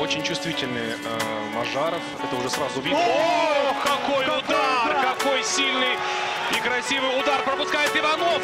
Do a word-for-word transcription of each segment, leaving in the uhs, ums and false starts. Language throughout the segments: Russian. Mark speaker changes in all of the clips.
Speaker 1: Очень чувствительный э, Мажаров. Это уже сразу видно.
Speaker 2: О, какой удар! Какой сильный и красивый удар пропускает Иванов!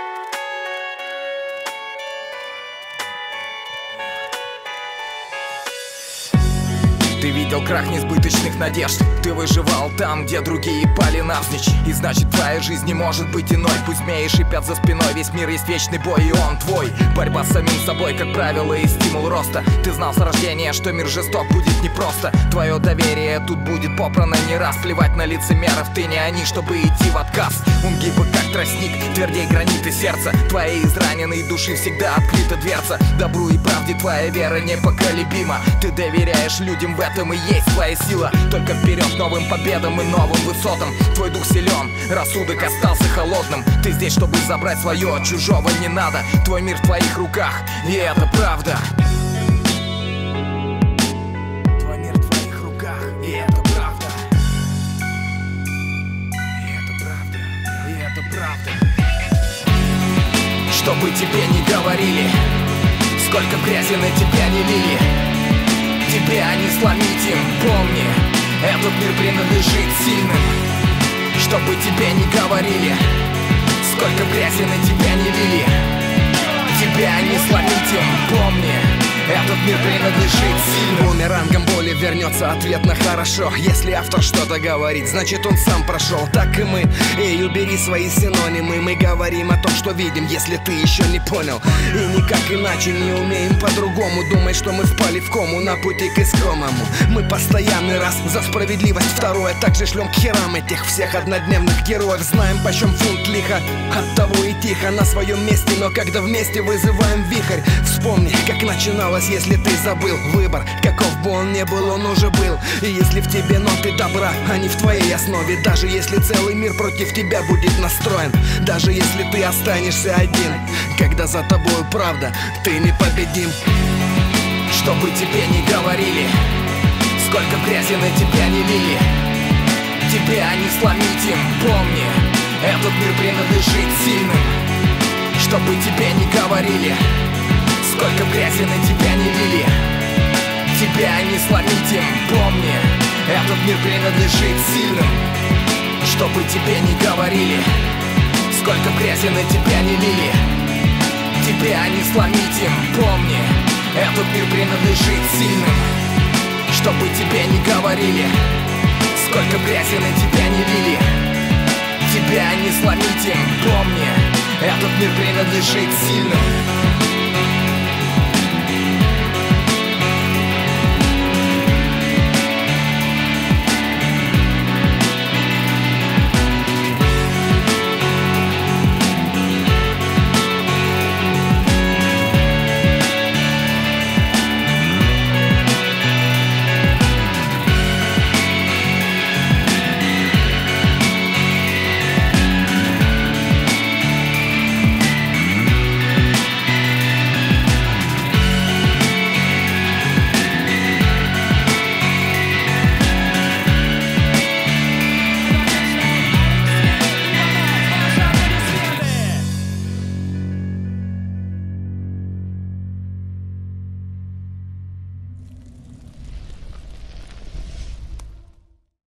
Speaker 3: Ты видел крах несбыточных надежд. Ты выживал там, где другие пали навзничь. И значит, твоя жизнь не может быть иной. Пусть змеи шипят за спиной, весь мир есть вечный бой, и он твой. Борьба с самим собой, как правило, и стимул роста. Ты знал с рождения, что мир жесток будет непросто. Твое доверие тут будет попрано не раз. Плевать на лицемеров, ты не они, чтобы идти в отказ. Он гибок, как тростник, твердей граниты сердца. Твоей израненной души всегда открыта дверца. Добру и правде твоя вера непоколебима. Ты доверяешь людям, в этом и есть твоя сила. Только вперед к новым победам и новым высотам. Твой дух силен, рассудок остался холодным. Ты здесь, чтобы забрать свое, от чужого не надо. Твой мир в твоих руках, и это правда. Твой мир в твоих руках, и это правда. И это правда, и это правда. Чтобы тебе не говорили, сколько грязи на тебя не лили, тебя не сломить им, помни, этот мир принадлежит сильным. Чтобы тебе не говорили, сколько грязи на тебя не лили, тебя не сломить им, помни, этот мир принадлежит сильным.
Speaker 4: Бумерангом боли вернется ответ на хорошо. Если автор что-то говорит, значит он сам прошел. Так и мы, эй, убери свои синонимы. Мы говорим о том, что видим, если ты еще не понял. И никак иначе не умеем по-другому. Думай, что мы впали в кому на пути к искомому. Мы постоянный раз за справедливость, второе также шлем к херам этих всех однодневных героев. Знаем, почем фунт лиха, от того и тихо на своем месте. Но когда вместе вызываем вихрь, вспомни, как начиналось. Если ты забыл выбор, каков бы он ни был, он уже был. И если в тебе ноты добра, а не в твоей основе, даже если целый мир против тебя будет настроен, даже если ты останешься один, когда за тобой правда, ты непобедим.
Speaker 3: Чтобы тебе не говорили, сколько грязи на тебя не лили, тебя не сломить им, помни, этот мир принадлежит сильным. Чтобы тебе не говорили, сколько грязи на тебя не лили, тебя не сломить им, помни, этот мир принадлежит сильным. Чтобы тебе не говорили, сколько грязи на тебя не лили, тебя не сломить им, помни, этот мир принадлежит сильным. Чтобы тебе не говорили, сколько грязи на тебя не лили, тебя не сломить им, помни, этот мир принадлежит сильным.